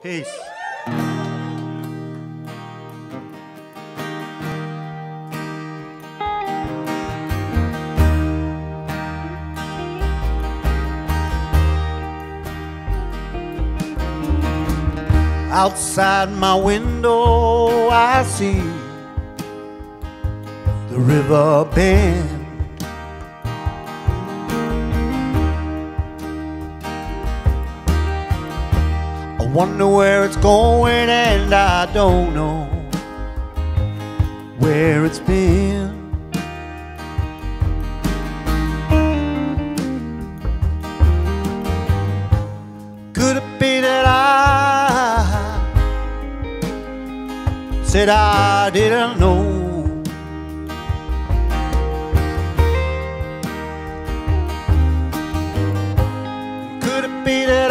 Peace. Outside my window I see the river bend. I wonder where it's going and I don't know where it's been. Could it be that I said I didn't know? Could it be that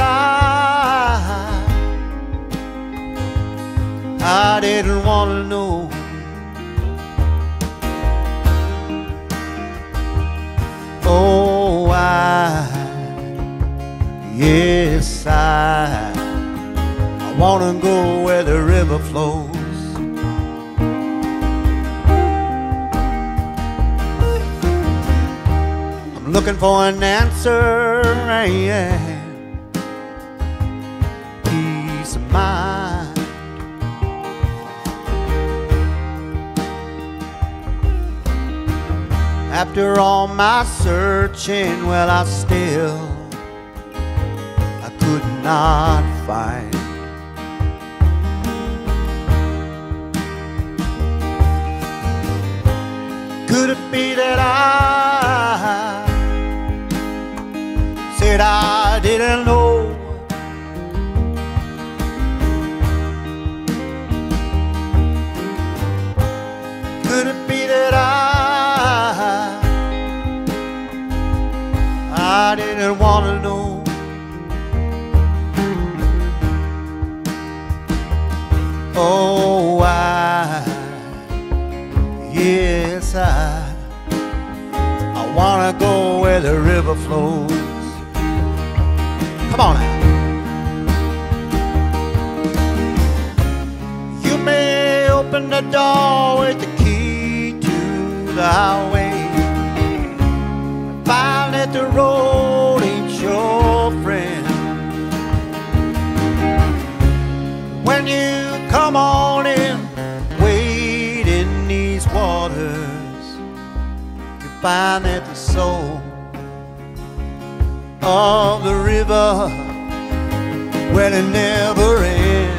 I didn't want to know? Oh, yes, I want to go where the river flows. I'm looking for an answer and peace of mind. After all my searching, well, I could not find. Could it be that I said I didn't know? Could it be that I didn't want to know? Oh, yes, I want to go where the river flows. Come on now. You may open the door with the key to the highway, find that the road ain't your friend. When you come on in, wade in these waters, you find that the soul of the river, well, it never ends.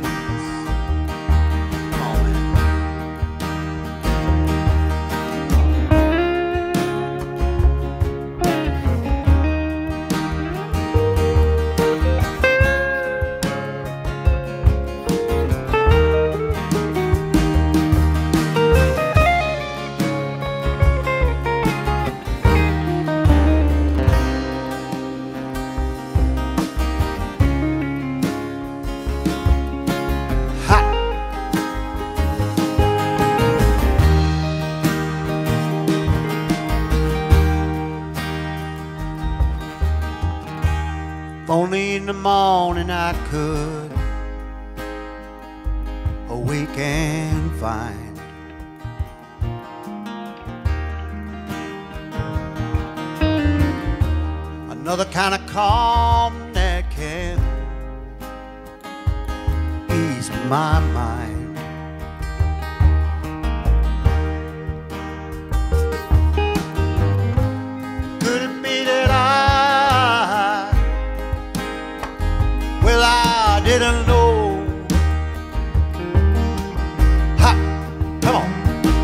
If only in the morning I could awake and find another kind of calm that can ease my mind. Could it be that I didn't know? Ha! Come on.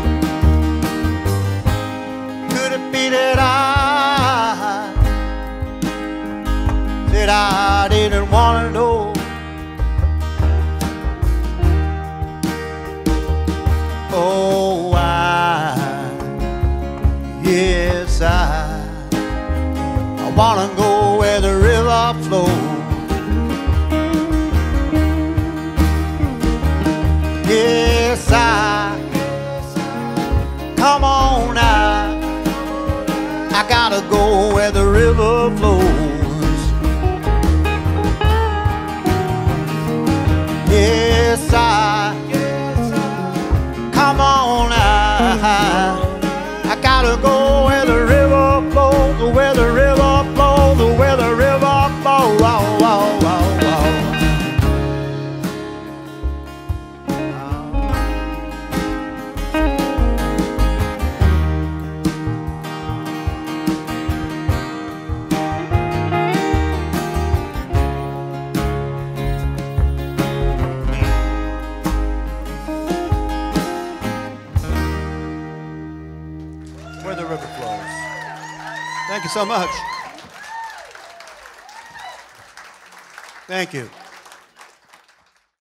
Could it be that I didn't want to know? Oh, yes, I want to go where the river flows. Yes, come on now, I gotta go where the river flows. Yes, come on now. I gotta go where the river flows, where the river flows, where the river flows. Oh, oh, oh, where the river flows. Thank you so much. Thank you.